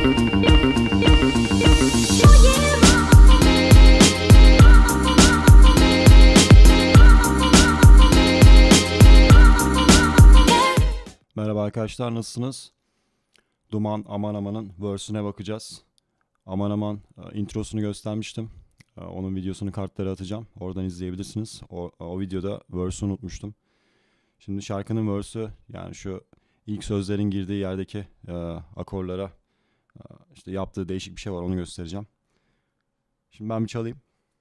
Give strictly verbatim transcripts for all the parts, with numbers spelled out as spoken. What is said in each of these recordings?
Merhaba arkadaşlar, nasılsınız? Duman Aman Aman'ın verse'üne bakacağız. Aman Aman introsunu göstermiştim. Onun videosunu kartlara atacağım. Oradan izleyebilirsiniz. O, o videoda verse'ü unutmuştum. Şimdi şarkının verse'ü, yani şu ilk sözlerin girdiği yerdeki e, akorlara e, işte yaptığı değişik bir şey var, onu göstereceğim. Şimdi ben bir çalayım.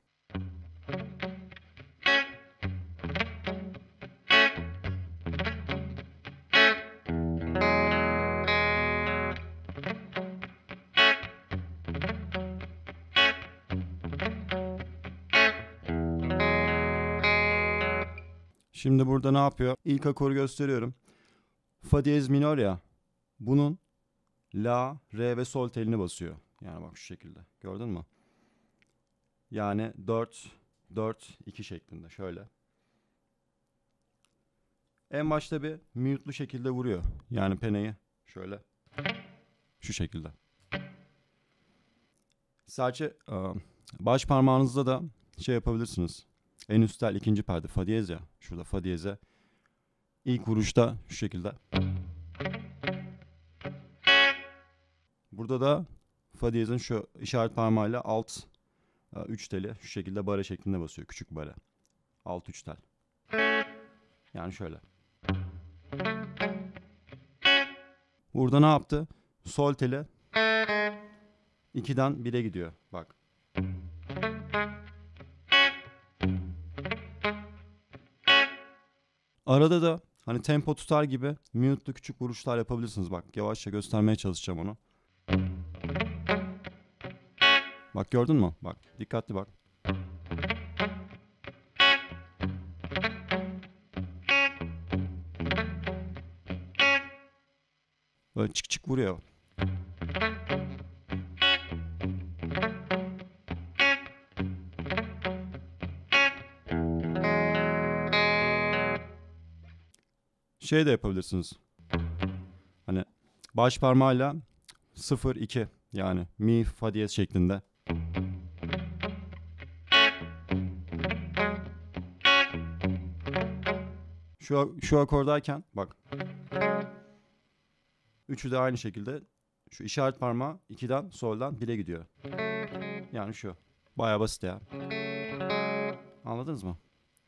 Şimdi burada ne yapıyor? İlk akoru gösteriyorum. Fa diyez minör ya. Bunun La, Re ve Sol telini basıyor. Yani bak şu şekilde. Gördün mü? Yani dört, dört, iki şeklinde. Şöyle. En başta bir mute'lu şekilde vuruyor. Yani peneyi şöyle. Şu şekilde. Sadece baş parmağınızda da şey yapabilirsiniz. En üst tel ikinci perde. Fa diyez ya. Şurada fa diyeze. İlk vuruşta şu şekilde. Burada da fa diyezin şu işaret parmağıyla alt üç teli şu şekilde bare şeklinde basıyor. Küçük bare. Alt üç tel. Yani şöyle. Burada ne yaptı? Sol teli ikiden bire gidiyor. Bak. Arada da hani tempo tutar gibi mute'lu küçük vuruşlar yapabilirsiniz. Bak yavaşça göstermeye çalışacağım onu. Bak gördün mü? Bak dikkatli bak. Böyle çık çık vuruyor. Şey de yapabilirsiniz. Hani baş parmağıyla sıfır iki yani mi fa diyez şeklinde. Şu şu akordayken bak. Üçü de aynı şekilde. Şu işaret parmağı ikiden soldan bire gidiyor. Yani şu. Bayağı basit ya. Anladınız mı?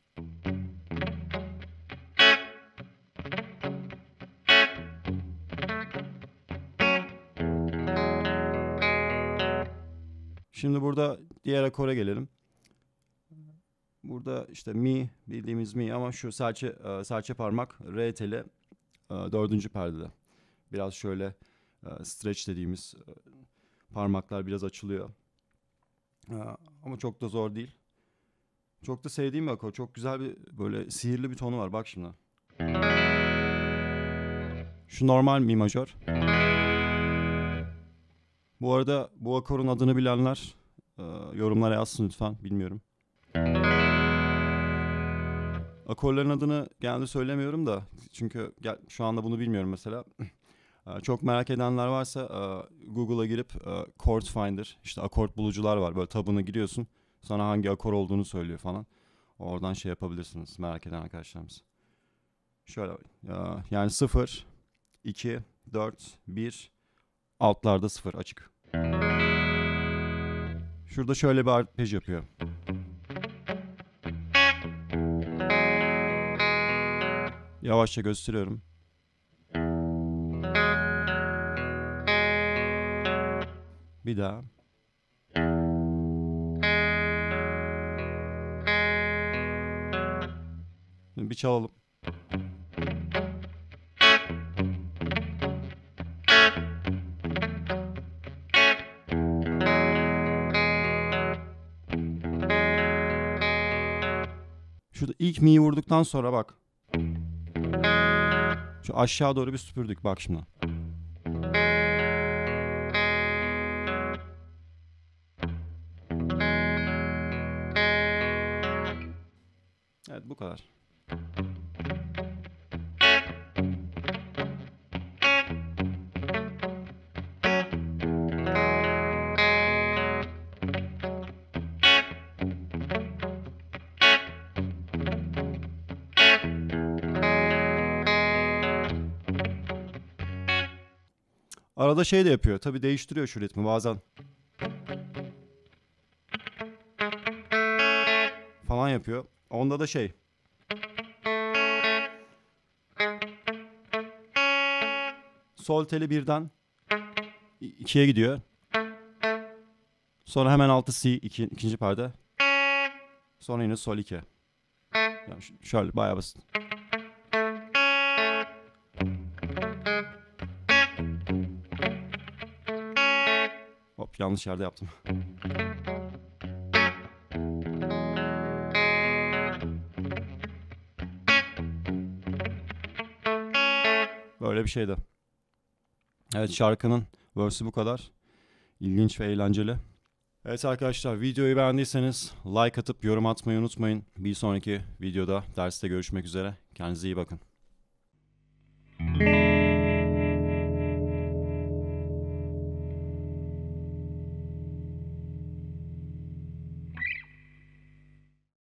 Şimdi burada diğer akora gelelim. Burada işte mi, bildiğimiz mi ama şu serçe, serçe parmak re teli dördüncü perdede. Biraz şöyle stretch dediğimiz parmaklar biraz açılıyor. Ama çok da zor değil. Çok da sevdiğim bir akor. Çok güzel bir böyle sihirli bir tonu var. Bak şimdi. Şu normal mi majör. Bu arada bu akorun adını bilenler yorumlara yazsın lütfen. Bilmiyorum. Akorların adını genelde söylemiyorum da. Çünkü şu anda bunu bilmiyorum mesela. Çok merak edenler varsa Google'a girip chord finder, işte akort bulucular var. Böyle tabına giriyorsun. Sana hangi akor olduğunu söylüyor falan. Oradan şey yapabilirsiniz merak eden arkadaşlarımız. Şöyle yani sıfır, iki, dört, bir, altlarda sıfır açık. Şurada şöyle bir arpej yapıyor. Yavaşça gösteriyorum. Bir daha. Bir çalalım. Şurada ilk mi'yi vurduktan sonra bak. Şu aşağı doğru bir süpürdük bak şimdi. Evet bu kadar. Arada şey de yapıyor. Tabii değiştiriyor şu ritmi bazen. Falan yapıyor. Onda da şey. Sol teli birden ikiye gidiyor. Sonra hemen altı C iki, ikinci perde. Sonra yine sol iki. Yani şöyle bayağı basit. Hop, yanlış yerde yaptım. Böyle bir şeydi. Evet, şarkının verse'ü bu kadar. İlginç ve eğlenceli. Evet arkadaşlar, videoyu beğendiyseniz like atıp yorum atmayı unutmayın. Bir sonraki videoda derste görüşmek üzere. Kendinize iyi bakın.